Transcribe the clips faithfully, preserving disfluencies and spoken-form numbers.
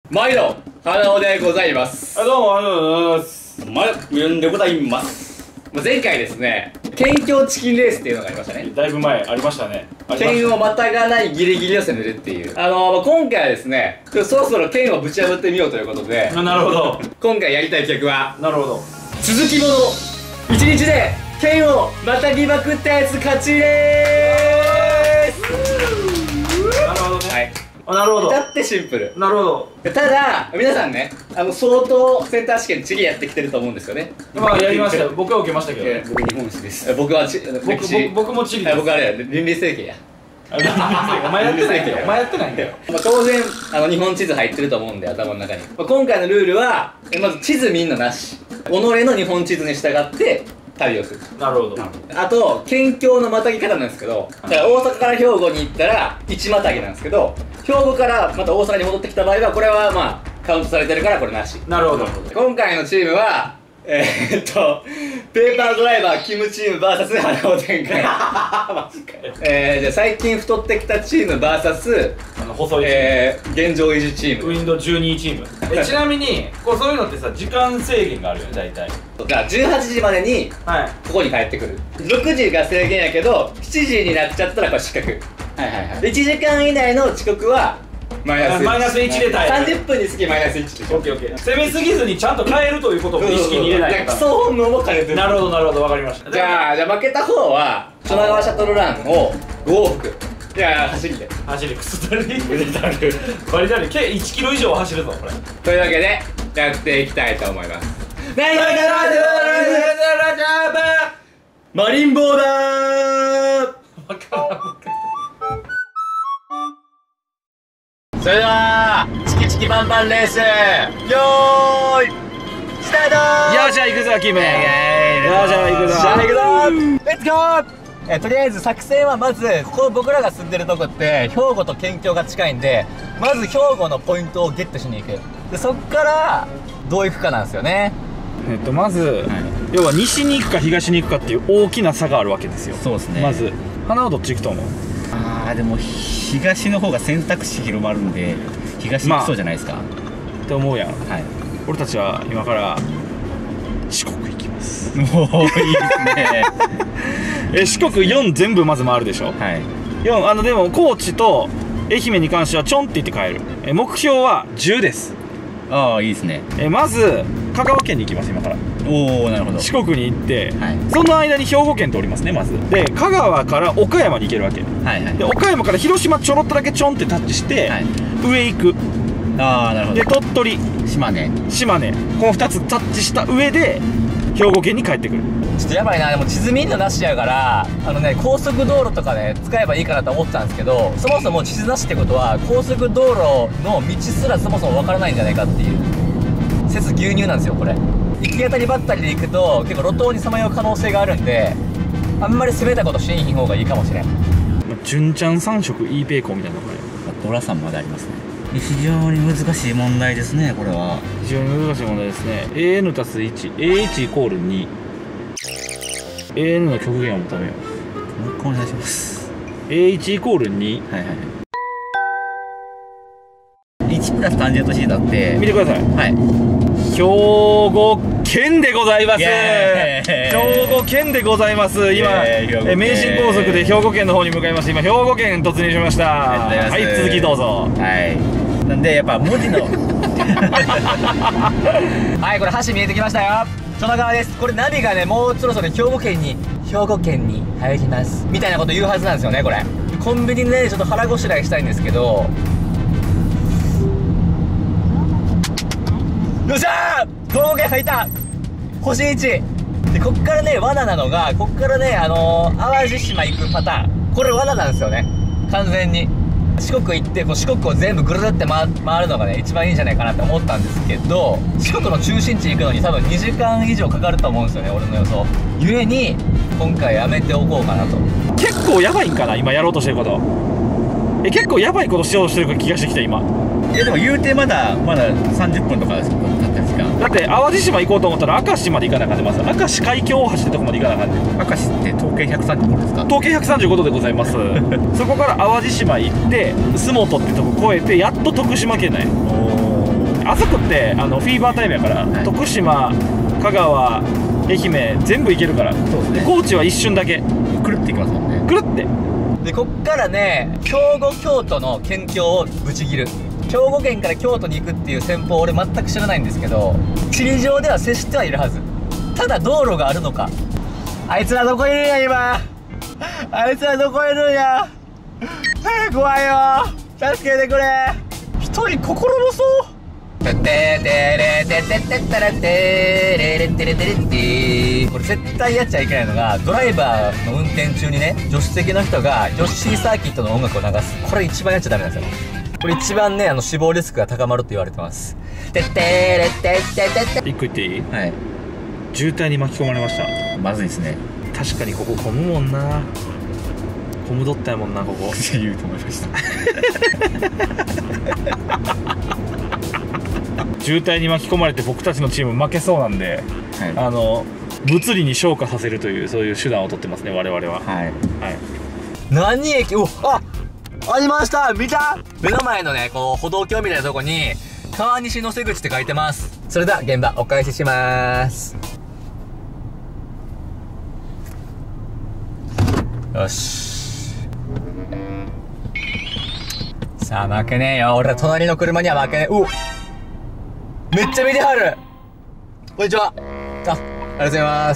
毎度花尾でございます。 あ、どうもありがとうございます。 まゆんでございます。前回ですね、県境チキンレースっていうのがありましたね。 だいぶ前ありましたね。 県をまたがないギリギリを攻めるっていう。あのー、今回はですね、そろそろ県をぶち破ってみようということで、 なるほど。 今回やりたい企画は、 なるほど。 続きもの一日で県をまたぎまくったやつ勝ちでーす。 なるほどね。 はい。 あ、なるほど。 だってシンプル。 なるほど。 ただ皆さんね、あの相当センター試験次やってきてると思うんですよね。 まあやりましたよ。僕は受けましたけどね。 僕日本史です。僕はち僕僕も地理です。 僕あれや倫理整形や。 お前やってないんだよ。お前やってないんだよ。 まあ当然あの日本地図入ってると思うんで、頭の中に。まあ今回のルールはまず地図見んのなし。己の日本地図に従って旅をする。 なるほど。 あと県境のまたぎ方なんですけど、だから大阪から兵庫に行ったら一またぎなんですけど、兵庫からまた大阪に戻ってきた場合はこれはまあカウントされてるからこれなし。なるほど。今回のチームはえー、っとペーパードライバーキムチーム ブイエス 花尾展開。マジかよ。えー、じゃあ最近太ってきたチーム ブイエスあの細いチーム、 えー、現状維持チーム、 ウィンドウじゅうにチーム。えちなみにこうそういうのってさ、時間制限があるよね、大体。 だからじゅうはちじまでにここに帰ってくる。ろくじが制限やけどしちじになっちゃったらこれ失格。はいはいはい。いちじかん以内の遅刻はマイナスマイナスいちで耐える。 さんじゅっぷんにつきマイナスいちでしょ。 オッケーオッケー。攻めすぎずにちゃんと変えるということを意識に入れないと。 基礎本能も兼ねてる。なるほどなるほど、わかりました。 じゃあじゃあ負けた方は所川川シャトルランをご往復。じゃあ走りで走り、クソだるい。バリだるい。計いちキロ以上走るぞこれ。 というわけでやっていきたいと思います。マリンボーダー。それではチキチキバンバンレースよーいスタートー。 よっしゃ行くぞキム。よっしゃ行くぞ。 じゃあ行くぞー。レッツゴー。えとりあえず作戦はまずここ僕らが住んでるとこって兵庫と県境が近いんで、まず兵庫のポイントをゲットしに行く。でそっからどう行くかなんですよね。 えっとまず、はい、要は西に行くか東に行くかっていう大きな差があるわけですよ。 そうですね。 まず花はどっち行くと思う？ ああでも東の方が選択肢広まるんで東行きそうじゃないですか、まあ、 って思うやん。 はい。 俺たちは今から四国行きます。 もういいですね。 え四国よん全部まず回るでしょ。はい。よんあのでも高知と愛媛に関してはちょんって言って帰る。え目標はじゅうです。 ああいいですね。 えまず香川県に行きます今から。 おおなるほど。 四国に行って、はい、その間に兵庫県通りますねまず。で香川から岡山に行けるわけ。はいはい。で岡山から広島ちょろっとだけちょんってタッチして、はい、上行く。ああなるほど。で鳥取島根島根このふたつタッチした上で兵庫県に帰ってくる。 ちょっとやばいな。でも地図見んのなしやからあのね高速道路とかね使えばいいかなと思ってたんですけど、そもそも地図なしってことは高速道路の道すらそもそもわからないんじゃないかっていう説牛乳なんですよこれ。行き当たりばったりで行くと結構路頭にさまよう可能性があるんで、あんまり攻めたことしんひん方がいいかもしれん。 純ちゃん三色 E ペイコみたいなこれドラさんまでありますね。非常に難しい問題ですねこれは。 非常に難しい問題ですね。 エーエヌ たすいち エーいち イコールに エーエヌ の極限を求めよう。 もう一回お願いします。 エーいち イコールに。はいはい 。いちプラスタンジェント θ って見てください。はい。兵庫県でございます。兵庫県でございます。今名神高速で兵庫県の方に向かいました。今兵庫県突入しました。はい、続きどうぞ。はい。 なんでやっぱ文字のはい、これ橋見えてきましたよ。その側です。これナビがねもうそろそろ兵庫県に兵庫県に入りますみたいなこと言うはずなんですよね。これコンビニでねちょっと腹ごしらえしたいんですけど、よっしゃー兵庫県入った。星いちでこっからね罠なのがこっからねあのー、淡路島行くパターン、これ罠なんですよね完全に。四国行ってこう四国を全部ぐるるって回るのがね一番いいんじゃないかなって思ったんですけど、四国の中心地行くのに多分にじかん以上かかると思うんですよね俺の予想。ゆえに今回やめておこうかなと。 結構やばいんかな今やろうとしてること。え結構やばいことしようとしてる気がしてきた今。 えでも言うてまだまださんじゅっぷんとかだった時間。 だって淡路島行こうと思ったら明石まで行かなあかんでます。明石海峡大橋ってとこまで行かなあかんで。 明石って統計ひゃくさんじゅうごですか？ 統計ひゃくさんじゅうごどでございます。そこから淡路島行って洲本ってとこ越えてやっと徳島県内。おそこってあのフィーバータイムやから、はい、徳島、香川、愛媛全部行けるから。そうですね。高知は一瞬だけくるっていきますもんね。 くるって。 でこっからね、兵庫京都の県境をぶち切る。兵庫県から京都に行くっていう戦法俺全く知らないんですけど、地理上では接してはいるはず。ただ道路があるのか。あいつらどこいるんや今。あいつらどこいるんや。怖いよ、助けてくれ。一人心細これ絶対やっちゃいけないのが、ドライバーの運転中にね、助手席の人がヨッシーサーキットの音楽を流す。これ一番やっちゃダメなんですよ。これ一番ね、あの死亡リスクが高まると言われてます。てってれってってってって。 一個言っていい？ はい。 渋滞に巻き込まれました。 まずいですね。 確かにここ混むもんな。混むどったやもんなここ。 言うと思いました。 渋滞に巻き込まれて僕たちのチーム負けそうなんで、はい、あの物理に昇華させるというそういう手段を取ってますね我々は。はい、はい、 何駅、おあありました、見た。目の前のねこう歩道橋みたいなとこに川西の瀬口って書いてます。それでは現場お返しします。よし、さあ負けねえよ、俺は隣の車には負けねえ。おっ、めっちゃ見てはる。こんにちは。あ、ありがとうございます。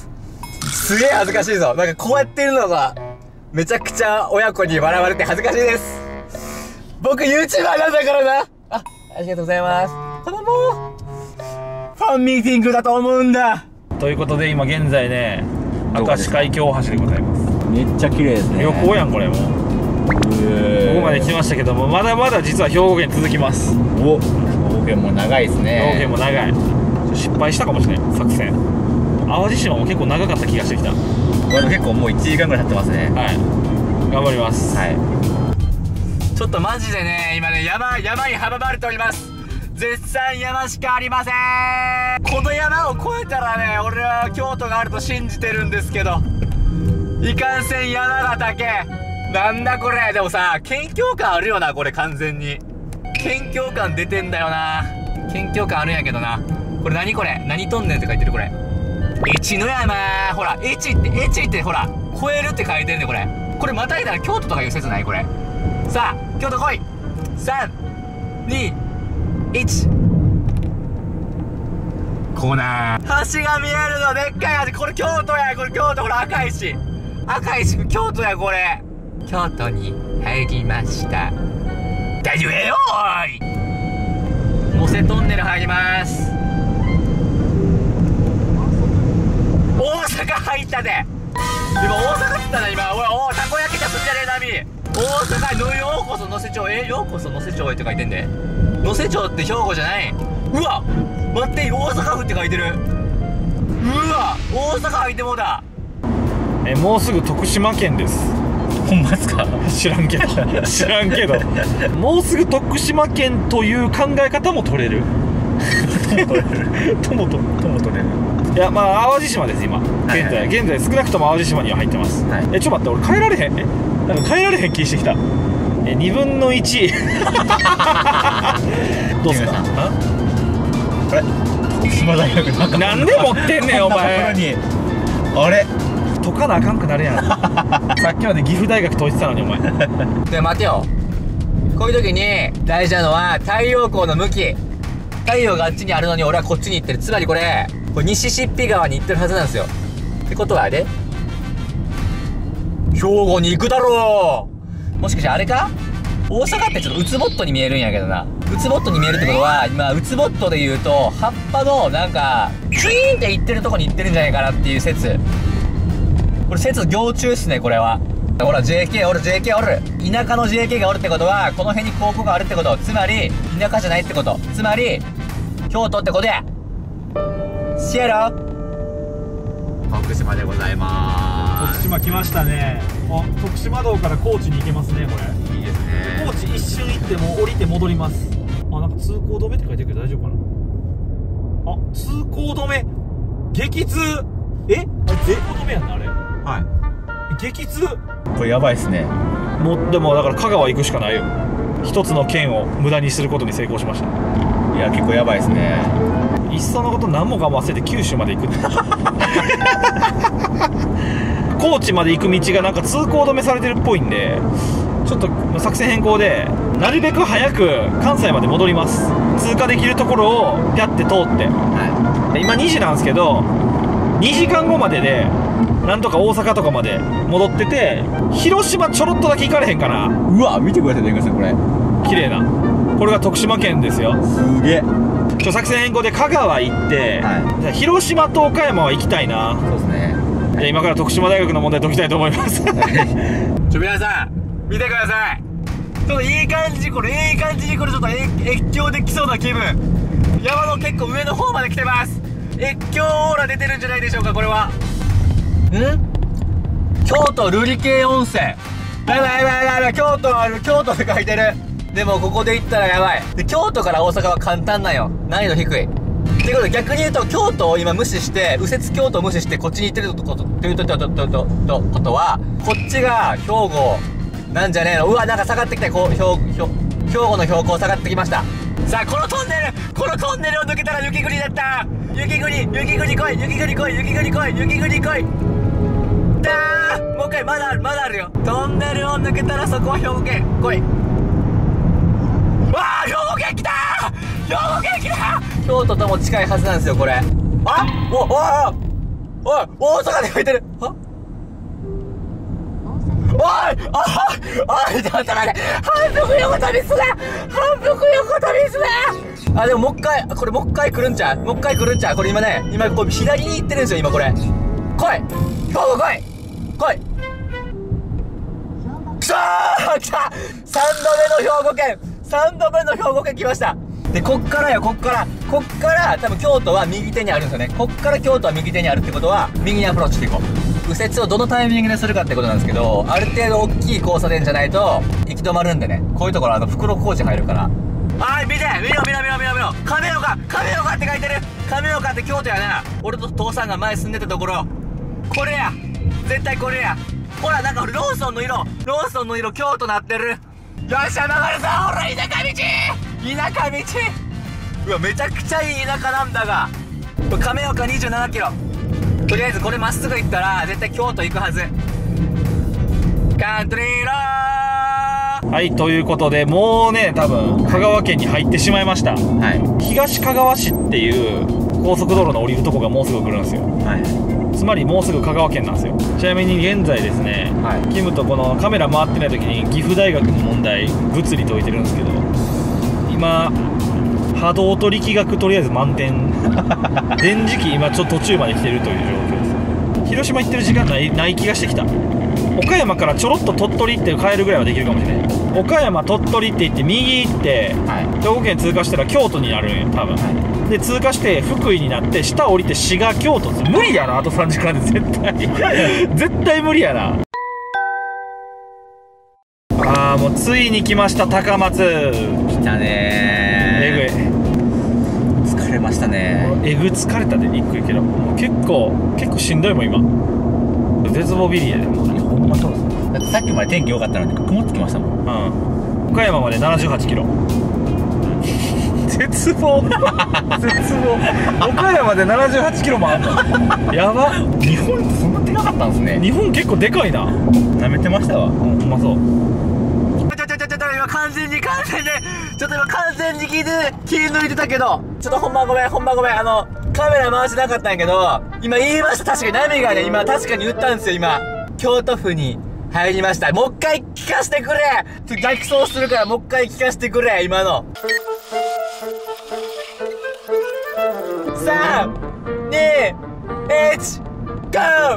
すげえ恥ずかしいぞ。なんかこうやってるのがめちゃくちゃ親子に笑われて恥ずかしいです。僕 ユーチューバー なんだからな。あ、ありがとうございます。子供ファンミーティングだと思うんだ。 ということで今現在ね、明石海峡大橋でございます。 めっちゃ綺麗ですね。 旅行やんこれもう。ここまで来ましたけども、まだまだ実は兵庫県続きます。 お、兵庫県も長いですね。 兵庫県も長い。失敗したかもしれない作戦。淡路島も結構長かった気がしてきた。 これ結構もういちじかんぐらい経ってますね。 はい、頑張ります。 はい。 ちょっとマジでね今ね山山に阻まれております。絶賛山しかありません。この山を越えたらね俺は京都があると信じてるんですけど、いかんせん山が高え。なんだこれ。でもさ県境感あるよなこれ。完全に県境感出てんだよな。県境感あるんやけどな。これ何これ、何トンネルって書いてるこれ。越の山、ほら越って越ってほら越えるって書いてんねこれ。これまたいだら京都とかいう説ないこれ。さあ京都来い。さんにいち。コーナー橋が見えるのでっかい橋。これ京都や。これ京都。ほら赤石赤石京都やこれ。京都に入りました。大丈夫やよーい。能勢トンネル入ります。大阪入ったで。今大阪っつったな今。おいおいたこ焼き出すんじゃねえなみ。大阪のようこそ能勢町へ。ようこそ能勢町へって書いてんで。能勢町って兵庫じゃない。うわ待って、大阪府って書いてる。うわ大阪入ってもうだ。 えもうすぐ徳島県です。 ほんまですか？ 知らんけど知らんけどもうすぐ徳島県という考え方も取れる。ともとも取れる。いやまあ淡路島です今現在。現在少なくとも淡路島には入ってます。はい、えちょっと待って、俺帰られへん。えなんか帰られへん気してきた。えにぶんのいち。どうすか？ あれ徳島大学なんかなんで持ってんねんお前。 あれ解かなあかんくなるやん。さっきまで岐阜大学解いてたのにお前。 で待てよ、こういう時に大事なのは太陽光の向き。太陽があっちにあるのに俺はこっちに行ってる。つまりこれこれミシシッピ川に行ってるはずなんですよ。ってことはね、兵庫に行くだろう。もしかしてあれか、大阪ってちょっとウツボットに見えるんやけどな。ウツボットに見えるってことは今ウツボットで言うと葉っぱのなんかキュイーンって行ってるとこに行ってるんじゃないかなっていう説。これ説行中っすねこれは。ほら ジェーケー おる ジェーケー おる。田舎の ジェーケー がおるってことはこの辺に高校があるってこと。つまり田舎じゃないってこと。つまり京都ってことや。シエロ徳島でございまーす。徳島来ましたね。あ、徳島道から高知に行けますねこれ。 いいですね。 高知一瞬行っても降りて戻ります。あ、なんか通行止めって書いてるけど大丈夫かな。あ、通行止め激痛。え、あれ通行止めやんなあれ。 はい。 激痛。 これやばいっすね。 もうでもだから香川行くしかないよ。一つの県を無駄にすることに成功しました。 やや結構やばいですね。 いっそのこと何もかも忘れて九州まで行くって高知まで行く道がなんか通行止めされてるっぽいんで、ちょっと作戦変更でなるべく早く関西まで戻ります。通過できるところをピャって通って、はい、今にじなんですけどにじかんごまででなんとか大阪とかまで戻ってて、広島ちょろっとだけ行かれへんかな。 うわ見てください、出川さんこれ綺麗な、これが徳島県ですよ。 すげえ。 ちょ作戦変更で香川行って、はい、じゃあ広島と岡山は行きたいな。 そうですね。 じゃあ今から徳島大学の問題解きたいと思いますちょ皆さん見てください。ちょっといい感じ、これいい感じにこれちょっと越境できそうな気分。山の結構上の方まで来てます。越境オーラ出てるんじゃないでしょうか。これはん京都瑠璃系温泉。やばいやばいやばいやばい、京都ある、京都って書いてる。でもここで行ったらやばい。で京都から大阪は簡単なんよ、難易度低いっていうことで、逆に言うと京都を今無視して右折京都を無視してこっちに行ってることというととととととことは、こっちが兵庫なんじゃねえの。うわなんか下がってきた。こう兵兵兵庫の標高下がってきました。さあこのトンネル、このトンネルを抜けたら雪国だった。雪国雪国来い、雪国来い、雪国来い、雪国来い。だーもう一回、まだあるまだあるよ。トンネルを抜けたらそこは兵庫県来い。わあ兵庫県来たー、兵庫県来たー。京都とも近いはずなんですよこれ。あおおおおい大阪で吹いてる。あおいおいおいちょっと待って、反復横跳びすな、反復横跳びすな。あでももう一回、これもう一回来るんちゃう、もう一回来るんちゃう。これ今ね、今こう左に行ってるんですよ今これ。来い兵庫来い来い。くそー来た、さんどめの兵庫県、さんどめの兵庫県来ました。でこっからよ、こっからこっから多分京都は右手にあるんですよね。こっから京都は右手にあるってことは右にアプローチしていこう。右折をどのタイミングでするかってことなんですけど、ある程度大きい交差点じゃないと行き止まるんでね。こういうところあの袋工事入るから。はい見て、見ろ見ろ見ろ見ろ見ろ、亀岡亀岡って書いてる。亀岡って京都やな。俺と父さんが前住んでたところ、これや絶対これや。ほらなんかローソンの色、ローソンの色京都なってる。よっしゃ曲がるぞ、ほら田舎道田舎道。うわめちゃくちゃいい田舎なんだが、これ亀岡にじゅうななキロ。とりあえずこれまっすぐ行ったら絶対京都行くはず。カントリーロー。 はい、ということでもうね多分香川県に入ってしまいました。はい、東香川市っていう高速道路の降りるとこがもうすぐ来るんですよ。はい、つまりもうすぐ香川県なんですよ。ちなみに現在ですね、はい、キムとこのカメラ回ってない時に岐阜大学の問題物理解いてるんですけど、今波動と力学とりあえず満点電磁気今ちょっと途中まで来てるという状況です。広島行ってる時間ないない気がしてきた。岡山からちょろっと鳥取って帰るぐらいはできるかもしれない。岡山鳥取って行って右行って、はい、兵庫県通過したら京都になるんよ多分、はい、で通過して福井になって下降りて滋賀京都って無理やな。あとさんじかんで絶対絶対無理やな。ああもうついに来ました高松。 来たねー。 えぐい、 疲れましたね。 えぐ疲れたで行くけど結構結構しんどいもん今。絶望ビリやで。もうほんまそうです。だってさっきまで天気良かったのに曇ってきましたもん。 うん、岡山までななじゅうはちキロ絶望絶望岡山でななじゅうはちキロもあんのやば。 日本ってそんなでかかったんですね。 日本結構でかいな。 なめてましたわ。 ほんまそう。 ちょちょちょちょ今完全に完全にちょっと今完全に聞いて気抜いてたけど、ちょっとほんまごめんほんまごめん。あのカメラ回してなかったんやけど今言いました。確かにナミがね今確かに言ったんですよ。今京都府に入りました。もう一回聞かせてくれ。ちょっと逆走するからもう一回聞かせてくれ今の。さんにいちゴー。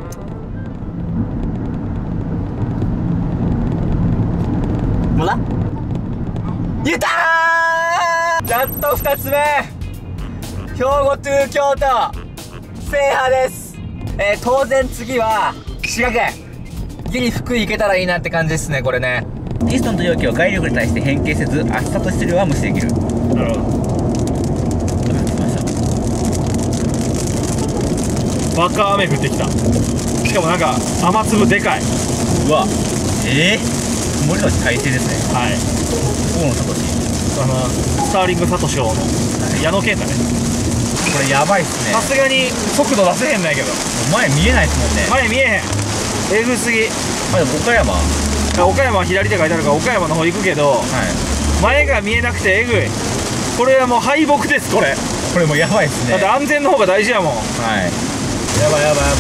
どうだ言ったー。やっとふたつめ兵庫トゥ京都制覇です。えー、当然次は滋賀県ギリ福井行けたらいいなって感じですねこれね。 ピストンと容器を外力に対して変形せず厚さと質量は無視できる。なるほど。 バカ雨降ってきた。しかもなんか雨粒でかい。 うわええー、曇りのち快晴ですね。 はい、 大野聡あのスターリングサトショウの矢野健太ね。 これやばいっすね。 さすがに速度出せへんないけど前見えないっすもんね。 前見えへん。えぐすぎ。 あ、でも岡山岡山は左手書いてあるから岡山の方行くけど、はい、前が見えなくてえぐい。これはもう敗北です。これこれもうやばいっすね。 だって安全の方が大事やもん。はい、 やばいやばいやば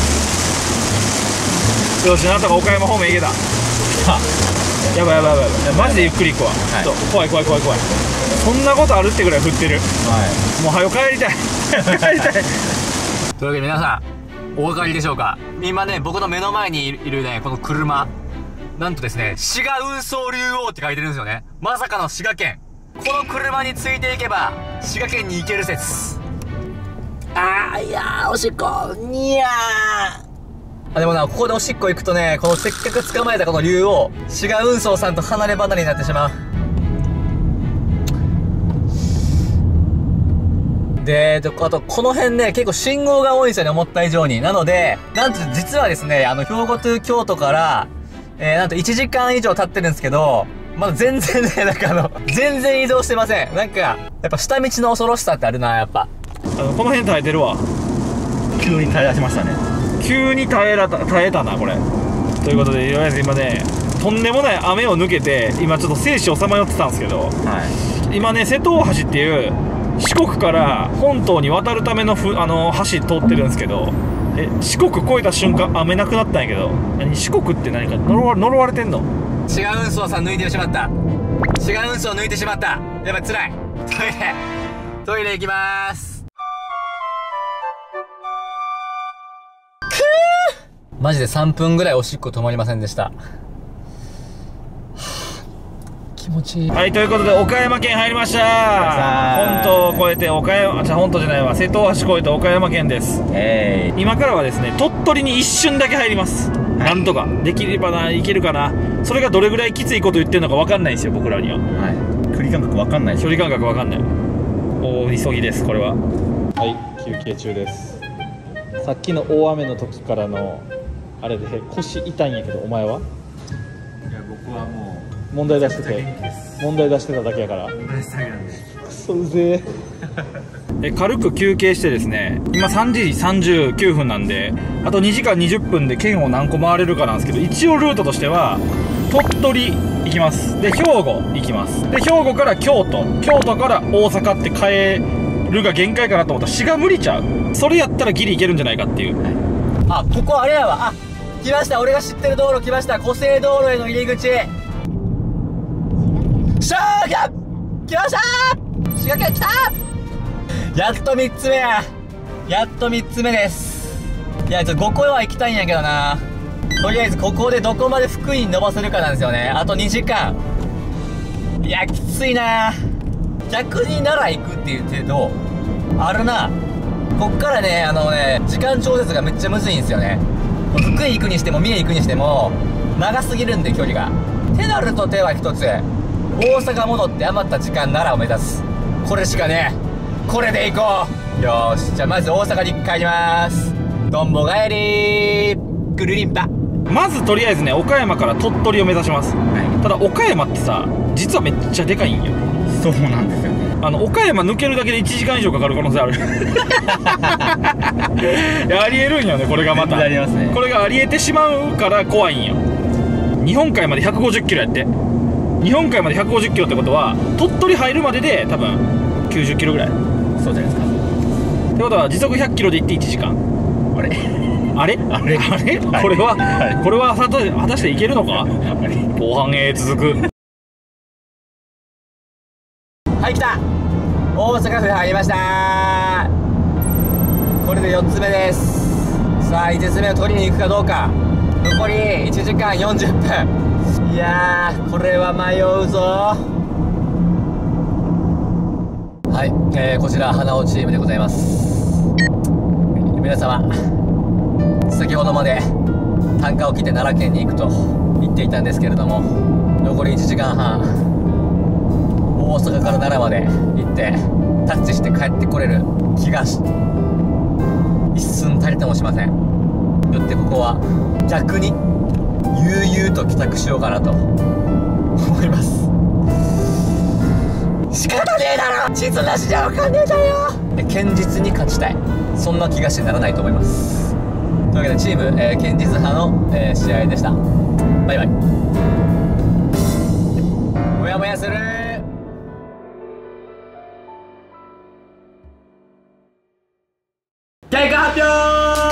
い。よし、なんとか岡山方面行けた。やばいやばいやばいやばい。マジでゆっくり行くわ。はい、ちょっと怖い怖い怖い怖い。そんなことあるってぐらい降ってる。はい、もう早く帰りたい帰りたい。 というわけで皆さんお分かりでしょうか。今ね、僕の目の前にいるね、この車、なんとですね、滋賀運送竜王って書いてるんですよね。まさかの滋賀県。この車についていけば滋賀県に行ける説。あー、いやー、おしっこにゃー。あ、でもな、ここでおしっこ行くとね、このせっかく捕まえたこの竜王、滋賀運送さんと離れ離れになってしまう。で、あと、この辺ね、結構信号が多いんですよね、思った以上に。なので、なんと、実はですね、あの、兵庫と京都から、えー、なんといちじかん以上経ってるんですけど、まだ全然ね、なんかあの、全然移動してません。なんか、やっぱ下道の恐ろしさってあるな、やっぱ。 あの、この辺耐えてるわ。 急に耐え出しましたね。 急に耐えら、耐えたな、これ。ということで、とりあえず今ね、とんでもない雨を抜けて、今ちょっと生死をさまよってたんですけど、はい、今ね、瀬戸大橋っていう、四国から本島に渡るためのふあの橋通ってるんですけど、え四国越えた瞬間雨なくなったんやけど、何四国って何か呪わ、呪われてんの？ 滋賀運送さん抜いてしまった。滋賀運送抜いてしまった。やばい、辛い。トイレトイレ行きまーす。くー、マジでさんぷんぐらいおしっこ止まりませんでした。気持ちいい。 はい、ということで岡山県入りました。本島を越えて岡山、じゃ本島じゃないわ、瀬戸大橋越えて岡山県です。えー、今からはですね、鳥取に一瞬だけ入ります。はい、なんとかできればな、いけるかな。それがどれぐらいきついこと言ってるのか分かんないんですよ、僕らには。はい、距離感覚分かんない。距離感覚分かんない。お急ぎです、これは。はい、休憩中です。さっきの大雨の時からのあれで腰痛いんやけど、お前は？いや、 僕はもう問題出してて問題出してただけやから。クソうぜえ。軽く休憩してですね、今さんじさんじゅうきゅうふんなんで、あとにじかんにじゅっぷんで県を何個回れるかなんですけど、一応ルートとしては鳥取行きます。で兵庫行きます。で兵庫から京都、京都から大阪って帰るが限界かなと思ったら滋賀無理ちゃう。それやったらギリ行けるんじゃないかっていう。 あ、ここあれやわ。あ、来ました。俺が知ってる道路来ました。湖西道路への入り口。しゃーが来ましたー。滋賀県来たー。やっとみっつめや。やっとみっつめです。いや、ちょっとごこは行きたいんやけどな。とりあえずここでどこまで福井に伸ばせるかなんですよね。あとにじかん。いや、きついな。逆に奈良行くっていう程度あるな。こっからね、あのね、時間調節がめっちゃむずいんですよね。福井行くにしても三重行くにしても長すぎるんで、距離が。てなると手は一つ。大阪戻って余った時間奈良を目指す。これしかねえ。これで行こう。よーし、じゃあまず大阪に帰りまーす。どんぼ帰りー。ぐるりんぱ。 まずとりあえずね、岡山から鳥取を目指します。はい、ただ岡山ってさ、実はめっちゃでかいんよ。 そうなんですよね。 あの岡山抜けるだけでいちじかん以上かかる可能性ある。いや、ありえるんよね、これがまた。ありますね。これがありえてしまうから怖いんよ。日本海までひゃくごじゅっキロやって。日本海までひゃくごじゅっキロってことは鳥取入るまでで多分きゅうじゅっキロぐらい。そうじゃないですか。ってことは時速ひゃっキロで行っていちじかん。あれあれあれあれ、これは、はい、これは果たしていけるのか。後半へ続く。 はい、来た。大阪府入りました。これでよっつめです。さあいつつめを取りに行くかどうか。残りいちじかんよんじゅっぷん。いやー、これは迷うぞ。はい、えー、こちら花尾チームでございます。皆様、先ほどまで単価を切って奈良県に行くと言っていたんですけれども、残りいちじかんはん、大阪から奈良まで行ってタッチして帰ってこれる気がし一寸たりともしません。よってここは逆に悠々と帰宅しようかなと思います。 仕方ねえだろ、地図なしじゃ分かんねえだよ。堅実に勝ちたい、そんな気がしてならないと思います。というわけでチーム、えー、堅実派の、えー、試合でした。バイバイ。もやもやする。結果発表。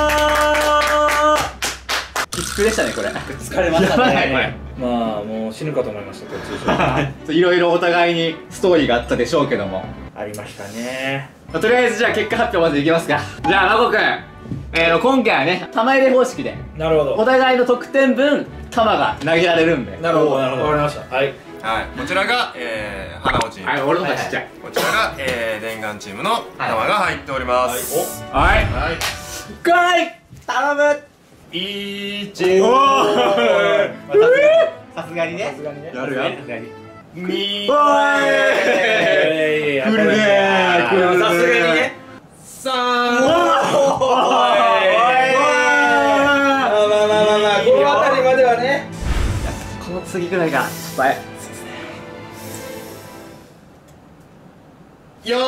きつくでしたねこれ。 疲れましたね。 まあもう死ぬかと思いました、途中いろいろお互いにストーリーがあったでしょうけども、 ありましたね。 とりあえずじゃあ結果発表まずいきますか。じゃあまこくん、えー、今回はね玉入れ方式でなるほど、 お互いの得点分玉が投げられるんで。 なるほどなるほど、わかりました。はいはい、こちらが、えー、花尾チーム。 はい、俺の方がちっちゃい。 こちらが、えー、電丸チームの玉が入っております。 はい、 はい。 来い頼む。 いち、 さすがにね。 やるよ。 おいに、 来るねー、来るねー。さすがにね。 さん、 おい。まあまあまあまあまあ、この辺りまではね。 この次ぐらいが失敗。 よー。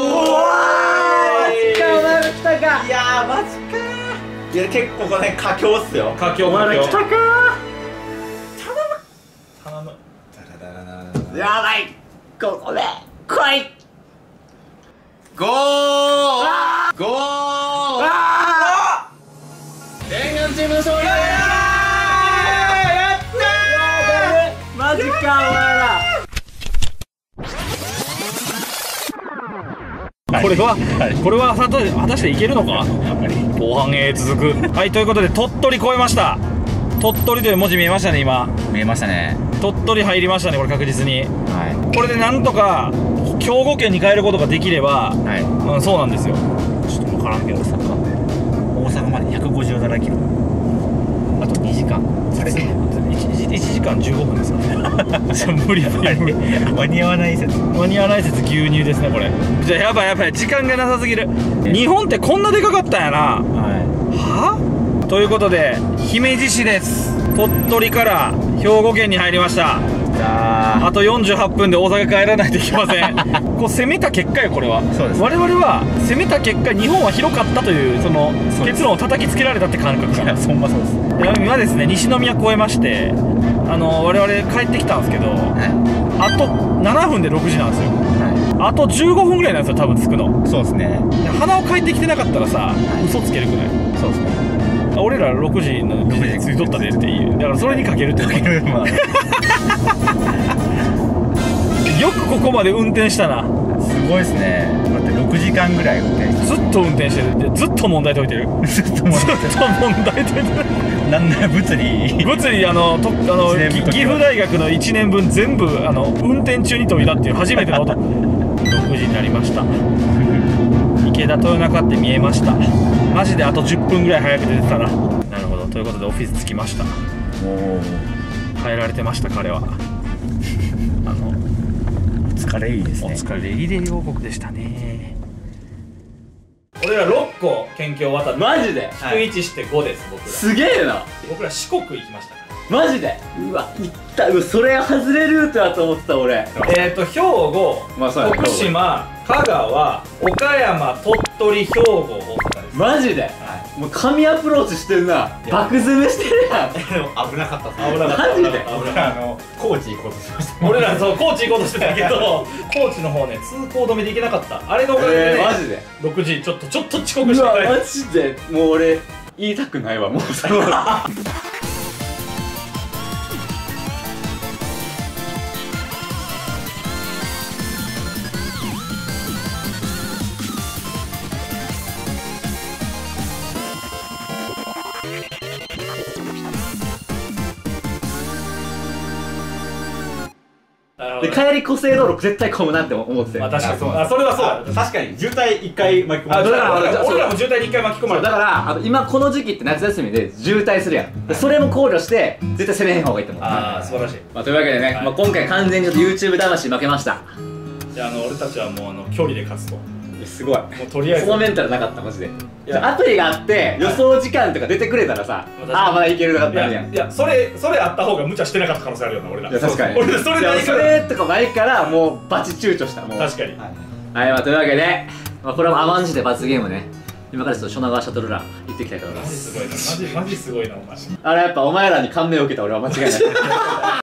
来たか。 いやーマジかー。いや結構これ佳境っすよ。 佳境、 まだ来たか。 頼む。 やばい、ここで来い。 ゴーゴー電丸チームの勝利。 やったー。マジかお前ら。 これは、これは果た果たしていけるのか。後半へ続く。はい、ということで鳥取超えました。鳥取という文字見えましたね。今見えましたね。 鳥取入りましたね、これ確実に。 はこれでなんとか兵庫県に帰ることができれば、 いはい。 うん、そうなんですよ。ちょっと分からんけど、 大阪までひゃくごじゅうななキロ。あとにじかん。あれいちじかんじゅうごふんですかね。無理無理無理。 間に合わない説。 間に合わない説牛乳ですねこれ。じゃあやばいやばい、時間がなさすぎる。日本ってこんなでかかったんやな。 ははということで姫路市です。鳥取から兵庫県に入りました。 い。ああとよんじゅうはっぷんで大阪帰らないといけません。こう攻めた結果よこれは。 そうです。 我々は攻めた結果日本は広かったというその結論を叩きつけられたって感覚かな。 そんまそうです。 今ですね西宮越えまして、あの我々帰ってきたんですけど、あとななふんでろくじなんですよ。あとじゅうごふんぐらいなんですよ多分着くの。 そうですね。 で花を帰ってきてなかったらさ嘘つけるくない？ そうですね。 俺らろくじの時点で着いとったでっていう。だからそれにかけるってかける。まあよくここまで運転したな。 すごいですね。だってろくじかんぐらい運転してずっと運転してる。でずっと問題解いてる。 ずっと問ずっと問題解いてる。 なんなら物理物理あのとあの一年分解岐阜大学のいちねんぶん全部あの運転中に解いたっていう初めての音。ろくじになりました。池田豊中って見えました。マジであとじゅっぷんぐらい早く出てたな。なるほど。ということでオフィス着きました。 おお帰られてました彼は。あの疲れいいですおね。 疲れリレー王国でしたね。俺らろっこ県境渡ってマジで低いちしてごです。僕らすげえな。 僕ら四国行きましたから。 マジで。うわ行った。うわそれ外れルートだと思ってた俺。 えっと兵庫、 まあそうや徳島、香川、岡山、鳥取、兵庫、大阪です。 マジで。もう神アプローチしてるな。爆詰めしてるやん。 でも危なかったです危なかった。 マジで危なかった僕らあの高知行こうとしました。 俺らそう高知行こうとしてたけど高知の方ね通行止めで行けなかった。あれのおかげでね、 えー、マジで。 ろくじちょっとちょっと遅刻しうわマて帰る。 ジでもう俺言いたくないわもうそので帰り湖西道路絶対混むなって思ってて。 まあ確かにそう。あそれはそうだ。 確かに渋滞一回巻き込まあれた。 だからそう俺らも渋滞に一回巻き込まれた。 だからあの今この時期って夏休みで渋滞するやん。でそれも考慮して絶対攻めへん方がいいと思う。 ああ素晴らしい。 まあ、というわけでね、 はいまあ、今回完全にちょっと YouTube 魂負けました。 じゃああの俺たちはもうあの距離で勝つと。 すごい。 もうとりあえずそのメンタルなかったマジで。アプリがあって予想時間とか出てくれたらさ、ああまだいけるとかってあるやん。 いやそれそれあった方が無茶してなかった可能性あるよな俺ら。 いや確かに。 俺らそれないそれとかないからもうバチ躊躇した。もう確かに。 はい、まあというわけで、まあこれも甘んじて罰ゲームね。今からちょっと所長川シャトルラン行っていきたいと思います。 マジすごいなマジマジすごいなお前。 あれやっぱお前らに感銘を受けた俺は間違いない。